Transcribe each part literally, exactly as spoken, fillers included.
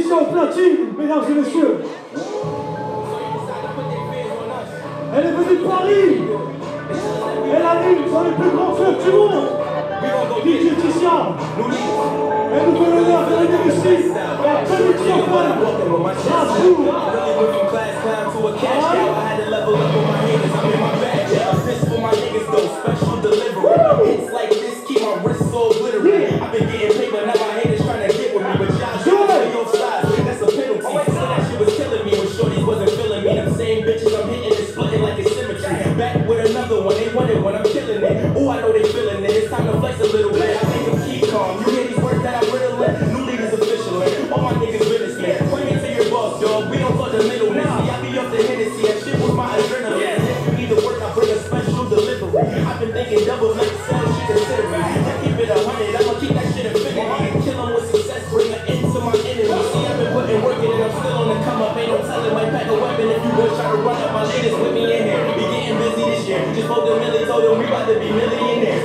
musicien au platine, mesdames et messieurs. Elle est venue de Paris. Elle anime dans les plus grands clubs du monde. D J Ticia. Elle nous fait l'honneur de venir ici. La connexion fan. It's like this, keep my wrist so glittery. I've been getting paid, but now my haters trying to get with me. But y'all should your size, that's a penalty. So that shit was killing me when shorties wasn't feeling me. Them same bitches I'm hitting and splitting like it's symmetry. Back with another one, they want it when I'm killing it. Oh, I know they feeling it, it's time to flex a little bit. I make them keep calm. You hear these words that I'm riddling? New leaders official, all my niggas business, man. Point me to your boss, dog. We don't fuck the middleman. See, I be up the Hennessy, that shit was my adrenaline. If you need to work, I bring a special delivery. I've been thinking double like sell shit consider me. I keep it a hundred, I'ma keep that shit infinity. Kill them with success, bring an end to my enemy. See, I've been putting work in and I'm still on the come up. Ain't no telling, might pack a weapon if you boys try to run up. My latest with me in here. We getting busy this year. Just spoke to Millie, told them we about to be millionaires.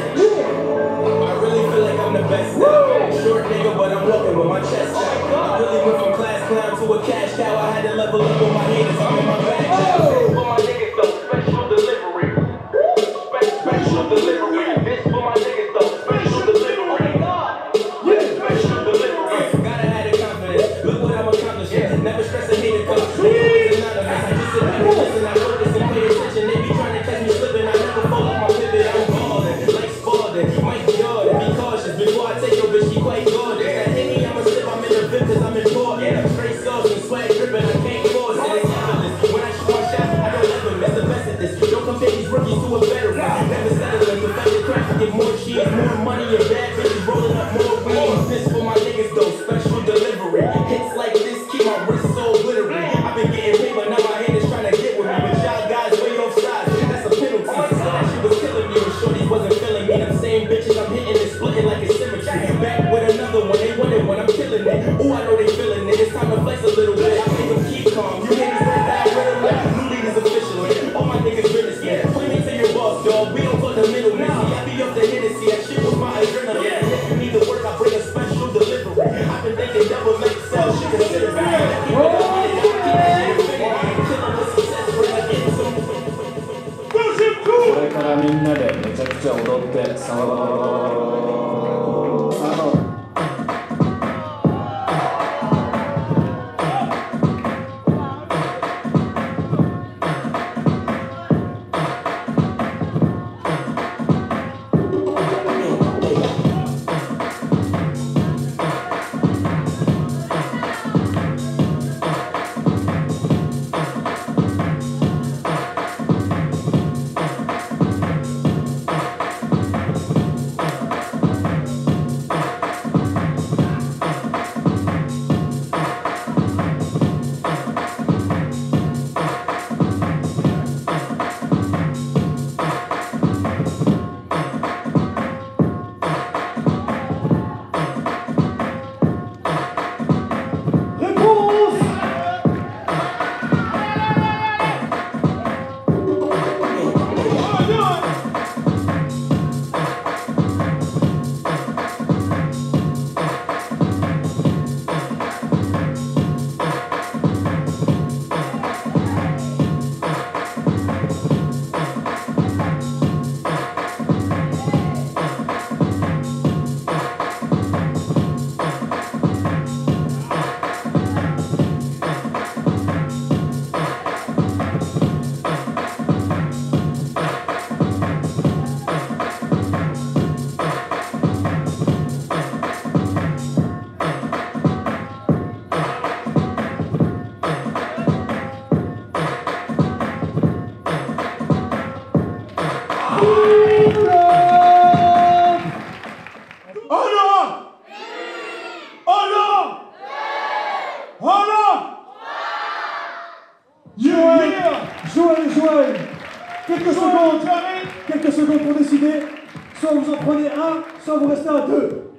I really feel like I'm the best now. Short nigga, but I'm walking with my chest out. I really went from class clown to a cash cow. I had to level up with my haters. I'm in my bag now. For my niggas though, special delivery. Spe- special delivery. This for my niggas though, special delivery. Yeah, special delivery. Gotta have the confidence. Look what I'm accomplishing. Never stress a hater cause I'm always anonymous. I just sit back and listen. I focus and pay attention. They be trying to catch me slipping. I never fall off my pivot. I'm ballin' like Spalding. Mike Jordan. Be cautious before I take your bitch. She quite gorgeous. That Henny I'ma sip. I'm in the V I P cause I'm important. I'm straight sauce and swag dripping. I can't force it. It's effortless. When I shoot my shot, I don't ever miss the best of this. Don't compare these rookies to a veteran. Never settling. Perfect craft. Get more cheese, more money, and bad bitches rolling up more weed. This for my niggas though. Special delivery. Hits like this keep my wrist so glittery. I've been getting paid, but now my haters trying to get with me. But y'all guys way off sides. That's a penalty. So that shit was killing me when shorties wasn't feeling me. Them same bitches I'm hitting and splitting like it's symmetry. Back with another one, they want it when I'm killing it. Oh, I know they feeling it. It's time to flex a little bit. I make them keep calm. You hear these words that I riddle? New leaders official. All my niggas business, yeah. Point me to your boss, dog. We don't fuck the middleman. See, I be up the Hennessy. That shit was my adrenaline. If you need to work, I bring a special delivery. I've been thinking double make sell shit consider me. Keep it up, I keep that shit infinity. Kill them with success, bring an end to me. これからみんなでめちゃくちゃ踊って騒ごう。 Joël, Joël, quelques secondes, quelques secondes pour décider. Soit vous en prenez un, soit vous restez à deux.